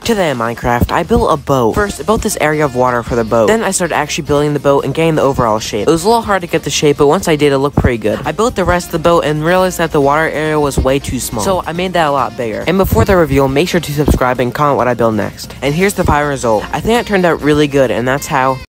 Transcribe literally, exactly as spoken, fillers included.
Today in Minecraft, I built a boat. First, I built this area of water for the boat. Then I started actually building the boat and getting the overall shape. It was a little hard to get the shape, but once I did, it looked pretty good. I built the rest of the boat and realized that the water area was way too small. So I made that a lot bigger. And before the reveal, make sure to subscribe and comment what I build next. And here's the final result. I think it turned out really good, and that's how